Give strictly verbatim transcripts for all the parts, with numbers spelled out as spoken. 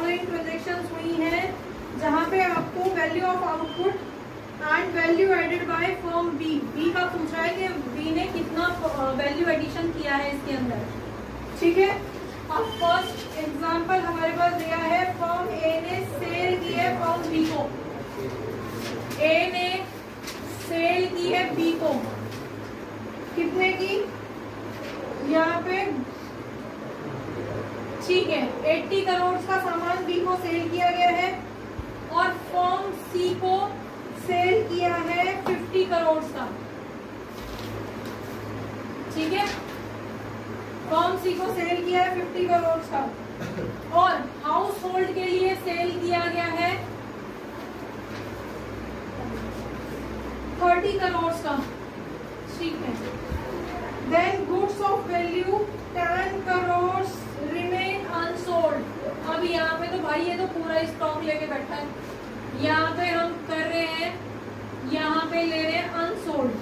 Following transactions हुई हैं जहाँ पे आपको value of output and value added by firm B B का पूछ रहा है कि बी ने कितना वैल्यू एडिशन किया है इसके अंदर, ठीक है। अब फर्स्ट एग्जांपल हमारे पास दिया है, फर्म ए ने सेल की है फर्म बी को, ए ने सेल की है बी को, कितने की, यहाँ पे ठीक है अस्सी करोड़ का सामान बी को सेल किया गया है और फर्म सी को सेल किया है पचास करोड़ का, ठीक है। फर्म सी को सेल किया है पचास करोड़ का और हाउस होल्ड के लिए सेल किया गया है तीस करोड़ का, ठीक है। देन गुड्स ऑफ वैल्यू दस करोड़ रिमेन अनसोल्ड। अब यहाँ पे तो भाई ये तो पूरा स्टॉक लेके बैठा है, यहाँ पे हम कर रहे हैं, यहाँ पे ले रहे हैं अनसोल्ड,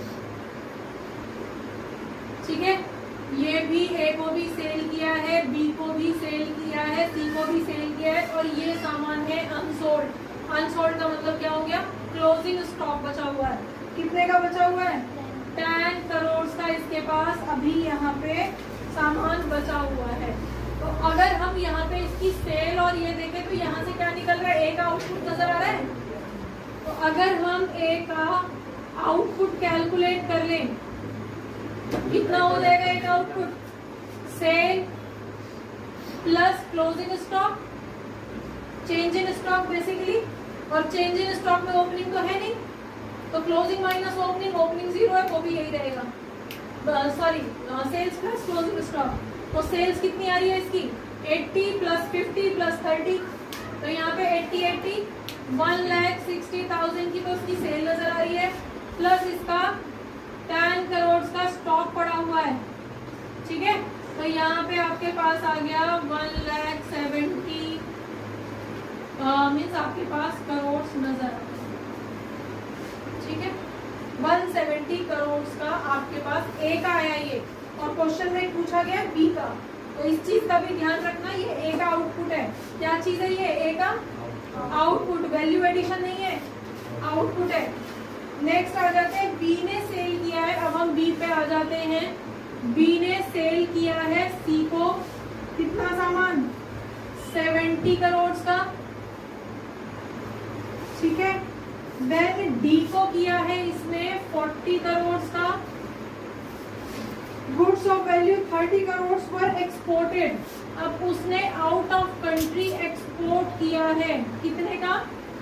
ठीक है। ये भी ए को भी सेल किया है, बी को भी सेल किया है, सी को भी सेल किया है और ये सामान है अनसोल्ड। अनसोल्ड का मतलब क्या हो गया, क्लोजिंग स्टॉक बचा हुआ है। कितने का बचा हुआ है, दस करोड़ का इसके पास अभी यहाँ पे सामान बचा हुआ है। तो अगर हम यहाँ पे इसकी सेल और ये देखें तो यहाँ से क्या निकल रहा है, ए का आउटपुट नजर आ रहा है। तो अगर हम ए का आउटपुट कैलकुलेट कर लें, कितना हो जाएगा ए का output, sale plus closing stock, change in stock basically, और चेंज इन स्टॉक में ओपनिंग तो है नहीं, तो closing minus opening, opening zero है, वो भी यही रहेगा, sorry sales plus closing stock. तो सेल्स कितनी आ रही है इसकी, अस्सी प्लस पचास प्लस तीस, तो यहाँ पे अस्सी अस्सी वन लाख सिक्सटी थाउजेंड की तो उसकी सेल नजर आ रही है, प्लस इसका दस करोड़ का स्टॉक पड़ा हुआ है, ठीक है। तो यहाँ पे आपके पास आ गया वन लाख सेवेंटी मीन्स आपके पास करोड़ नजर आ रहा है, ठीक है। एक सौ सत्तर करोड़ का आपके पास ए का आया ये, और क्वेश्चन में पूछा गया बी का, तो इस चीज का भी ध्यान रखना, ये ए का आउटपुट है। क्या चीज है ये, ए का आउटपुट, वैल्यू एडिशन नहीं है, आउटपुट है। नेक्स्ट आ जाते हैं, बी ने सेल किया है, अब हम बी पे आ जाते हैं। बी ने सेल किया है सी को कितना सामान, सत्तर करोड़ का, ठीक है। देन डी को किया है इसने चालीस करोड़ का, गुड्स ऑफ वैल्यू तीस करोड़ पर एक्सपोर्टेड। अब उसने आउट ऑफ कंट्री एक्सपोर्ट किया है, कितने का,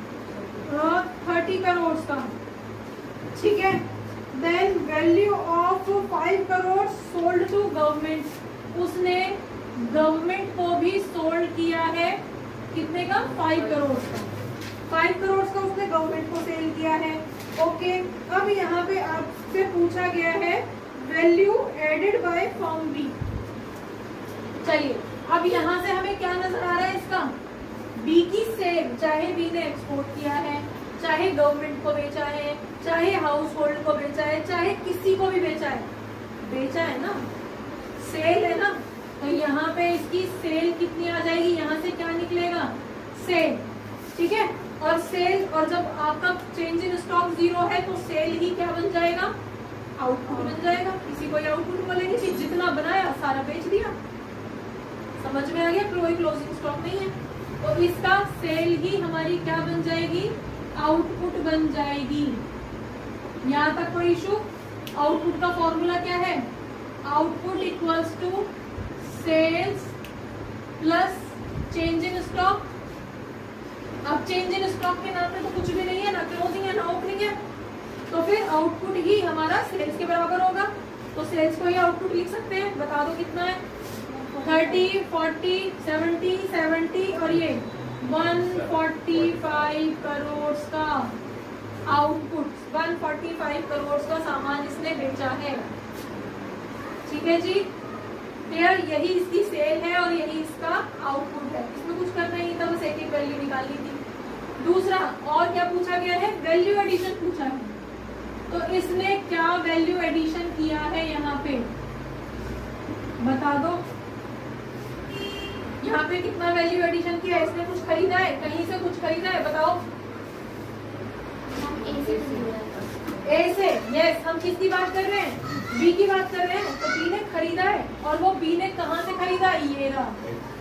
तीस करोड़ का, ठीक है। Then value of five crore sold to government, उसने गवर्नमेंट को भी सोल्ड किया है, कितने का, फाइव करोड़ का, फाइव करोड़ का उसने गवर्नमेंट को सेल किया है, ओके। अब यहाँ पे आपसे पूछा गया है value added by firm B. चलिए अब यहाँ से हमें क्या नजर आ रहा है, इसका बी की सेल, चाहे बी ने एक्सपोर्ट किया है, चाहे गवर्नमेंट को बेचा है, चाहे हाउस होल्ड को बेचा है, चाहे किसी को भी बेचा है, बेचा है ना, सेल है ना। तो यहाँ पे इसकी सेल कितनी आ जाएगी, यहाँ से क्या निकलेगा, सेल, ठीक है। और सेल, और जब आपका चेंज इन स्टॉक जीरो है तो सेल ही क्या बन जाएगा, आउटपुट बन जाएगा। इसी को आउटपुट बोलेंगे कि जितना बनाया सारा बेच दिया, समझ में आ गया, कोई क्लोजिंग स्टॉक नहीं है, तो इसका सेल ही हमारी क्या बन जाएगी, आउटपुट बन जाएगी। यहाँ तक कोई इशू, आउटपुट का फॉर्मूला क्या है, output equals to sales plus change in stock. अब चेंज इन स्टॉक के नाम में तो कुछ भी नहीं है, ना क्लोजिंग है ना ओपनिंग है, तो फिर आउटपुट ही हमारा सेल्स के बराबर होगा। तो सेल्स को ही आउटपुट लिख सकते हैं, बता दो कितना है, थर्टी, फोर्टी, सेवेंटी, सेवेंटी और ये वन फोर्टी फाइव करोड़ का output, one forty five crore का सामान इसने बेचा है, ठीक है जी। क्लियर, यही इसकी सेल है और यही इसका आउटपुट है, इसमें कुछ करना ही नहीं था, बस एक एक वैल्यू निकालनी थी। दूसरा और क्या पूछा गया है, वैल्यू एडिशन पूछा है, तो इसने क्या वैल्यू एडिशन किया है, यहाँ पे बता दो। यहाँ पे कितना वैल्यू एडिशन किया है, इसने कुछ खरीदा है, कहीं से कुछ खरीदा है, बताओ। ए से, यस, हम किसकी बात कर रहे हैं, बी की बात कर रहे हैं। तो बी ने खरीदा है, और वो बी ने कहाँ से खरीदा, ये रहा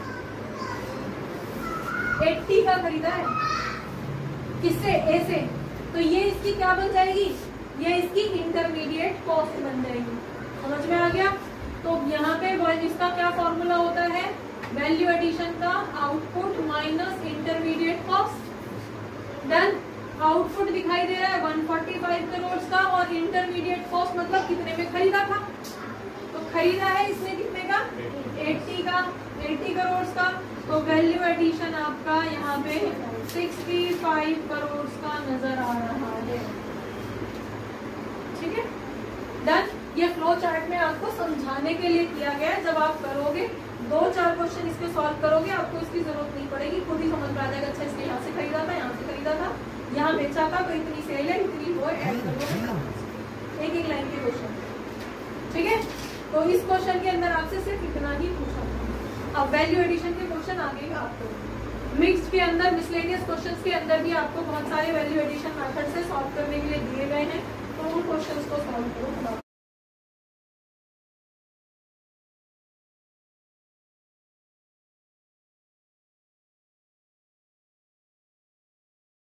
अस्सी का खरीदा है, किससे, ए से। तो ये इसकी क्या बन जाएगी, ये इसकी इंटरमीडिएट कॉस्ट बन जाएगी। समझ में आ गया। तो यहाँ पे इसका क्या फॉर्मूला होता है, वैल्यू एडिशन का output minus intermediate cost. Then output दिखाई दे रहा है एक सौ पैंतालीस करोड़ का, और इंटरमीडिएट कॉस्ट मतलब कितने में खरीदा था, तो खरीदा है इसने कितने का, अस्सी का, अस्सी करोड़ का। तो वैल्यू एडिशन आपका यहाँ पे पैंसठ करोड़ का नजर आ रहा है। ठीक है, डन। ये फ्लो चार्ट में आपको समझाने के लिए किया गया है। जब आप करोगे दो चार क्वेश्चन इसके सॉल्व करोगे, आपको इसकी जरूरत नहीं पड़ेगी, खुद ही समझ में आ जाएगा। अच्छा, इसने यहाँ से खरीदा था, यहाँ से खरीदा था, यहाँ बेचा था, तो इतनी सेल है, इतनी वो ऐड करो, एक एक लाइन के क्वेश्चन। ठीक है, तो इस क्वेश्चन के अंदर आपसे सिर्फ इतना ही पूछा था। अब वैल्यू एडिशन के क्वेश्चन आ गए आपको। मिक्स्ड के अंदर, मिसलेनियस क्वेश्चंस के अंदर भी आपको बहुत सारे वैल्यू एडिशन मेथड से सॉल्व करने के लिए दिए गए हैं, तो उन